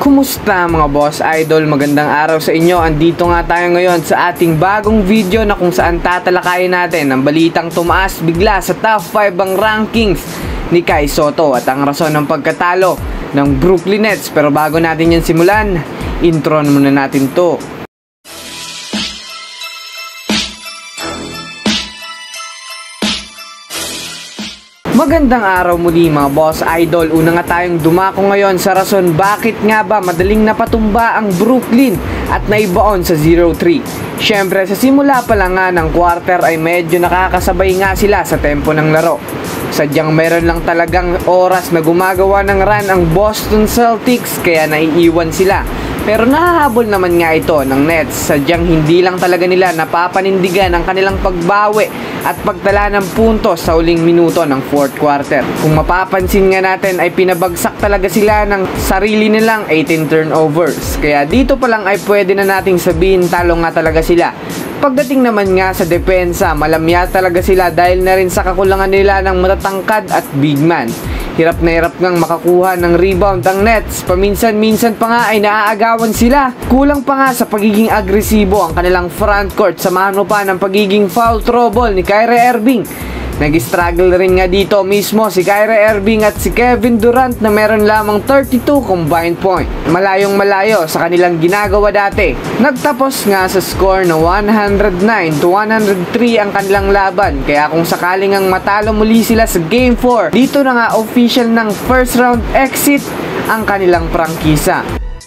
Kumusta mga boss idol? Magandang araw sa inyo. Andito nga tayo ngayon sa ating bagong video na kung saan tatalakayin natin ang balitang tumaas bigla sa top 5 ang rankings ni Kai Sotto at ang rason ng pagkatalo ng Brooklyn Nets. Pero bago natin yan simulan, intro muna natin to. Magandang araw muli mga boss idol. Una nga tayong dumako ngayon sa rason bakit nga ba madaling napatumba ang Brooklyn at naibaon sa 0-3. Syempre sa simula pa lang nga ng quarter ay medyo nakakasabay nga sila sa tempo ng laro. Sadyang meron lang talagang oras na gumagawa ng run ang Boston Celtics kaya naiiwan sila. Pero nahahabol naman nga ito ng Nets. Sadyang hindi lang talaga nila napapanindigan ang kanilang pagbawi at pagtala ng puntos sa huling minuto ng fourth quarter. Kung mapapansin nga natin ay pinabagsak talaga sila ng sarili nilang 18 turnovers. Kaya dito pa lang ay pwede na nating sabihin talo nga talaga sila. Pagdating naman nga sa depensa, malamya talaga sila dahil na rin sa kakulangan nila ng matatangkad at big man. Hirap na hirap ngang makakuha ng rebound ang Nets. Paminsan-minsan pa nga ay naaagawan sila. Kulang pa nga sa pagiging agresibo ang kanilang frontcourt. Samahan mo pa ng pagiging foul trouble ni Kyrie Irving. Nag-struggle rin nga dito mismo si Kyrie Irving at si Kevin Durant na meron lamang 32 combined point. Malayong malayo sa kanilang ginagawa dati. Nagtapos nga sa score na 109-103 ang kanilang laban. Kaya kung sakaling ang matalo muli sila sa Game 4, dito na nga official ng first round exit ang kanilang prangkisa.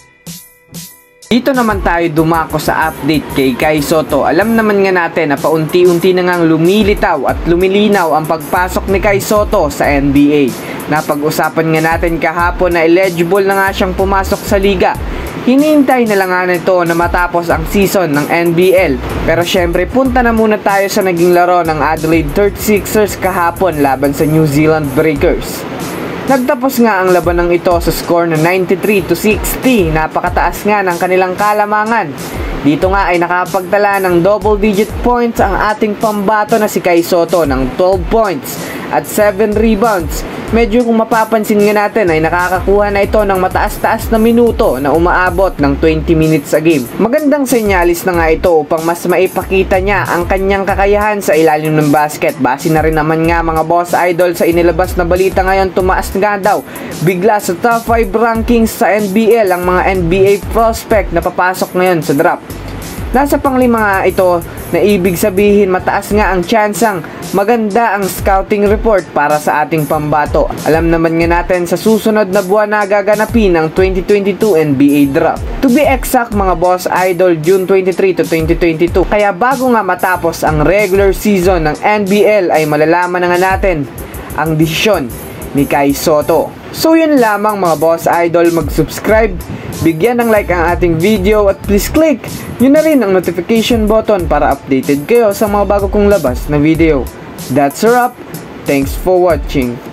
Dito naman tayo dumako sa update kay Kai Sotto. Alam naman nga natin na paunti-unti na ngang lumilitaw at lumilinaw ang pagpasok ni Kai Sotto sa NBA. Napag-usapan nga natin kahapon na eligible na nga siyang pumasok sa liga. Hinihintay na lang nga nito na matapos ang season ng NBL. Pero syempre punta na muna tayo sa naging laro ng Adelaide 36ers kahapon laban sa New Zealand Breakers. Nagtapos nga ang labanang ito sa score na 93-60. Napakataas nga ng kanilang kalamangan. Dito nga ay nakapagtala ng double digit points ang ating pambato na si Kai Sotto ng 12 points at 7 rebounds. Medyo kung mapapansin nga natin ay nakakakuha na ito ng mataas-taas na minuto na umaabot ng 20 minutes a game. Magandang senyalis na nga ito upang mas maipakita niya ang kanyang kakayahan sa ilalim ng basket. Base na rin naman nga mga boss idol sa inilabas na balita ngayon, tumaas nga daw bigla sa top 5 rankings sa NBL ang mga NBA prospect na papasok ngayon sa draft. Nasa panglima nga ito na ibig sabihin mataas nga ang tsansang maganda ang scouting report para sa ating pambato. Alam naman nga natin sa susunod na buwan na gaganapin ang 2022 NBA Draft. To be exact mga boss idol, June 23 to 2022. Kaya bago nga matapos ang regular season ng NBL ay malalaman na nga natin ang desisyon ni Kai Sotto. So yun lamang mga boss idol, mag-subscribe, bigyan ng like ang ating video at please click yun na rin ang notification button para updated kayo sa mga bago kong labas na video. That's a wrap. Thanks for watching.